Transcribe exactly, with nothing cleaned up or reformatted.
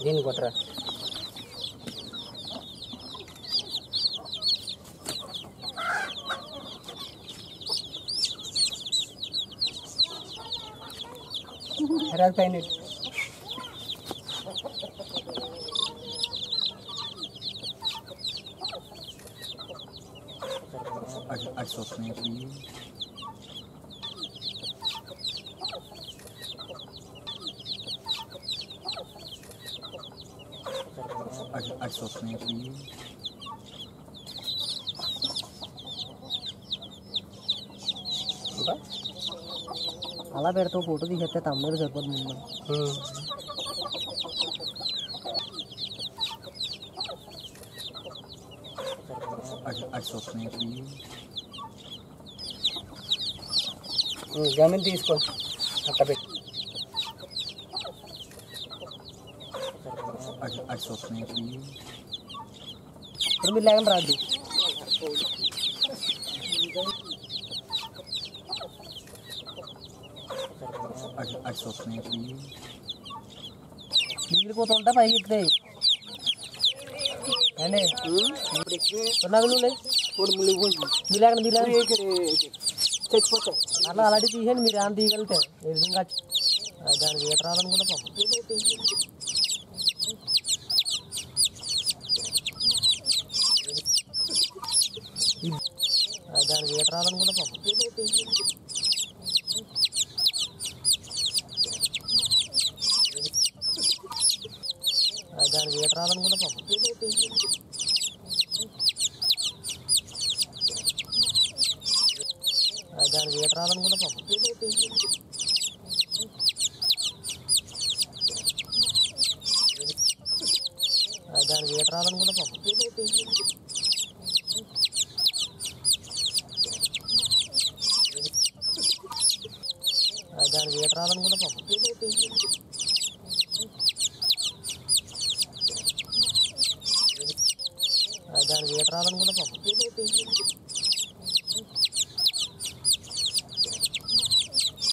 దీన్ని కొట్టరా రాదు పైన I saw snake leave. I, I saw snake leave. అలా పెడతావు ఫోటో తీసేస్తే తమ్ముడు సరిపోతుంది ముందు I, I saw snake leave. Zameen తీసుకో అట్లా పెట్టి I, I saw snake leave. ఇప్పుడు మీరు లేకుండా రాదు I, I saw snake leave. మిగిలిపోతుంటా పైకి ఎక్కుతాయి అండి నవ్వులు మీరు లేకుండా మీరు చచ్చిపోతాయి అట్లా అలాంటి తీసేయండి మీరు ఏమైనా తీయగలితే ఇంకా దానికి ఈత రాదనుకుంటా పాపం దానికి ఈత రాదనుకుంటా పాపం దానికి ఈత రాదనుకుంటా పాపం దానికి ఈత రాదనుకుంటా పాపం దానికి ఈత రాదనుకుంటా పాపం దానికి ఈత రాదనుకుంటా పాపం దానికి ఈత రాదనుకుంటా పాపం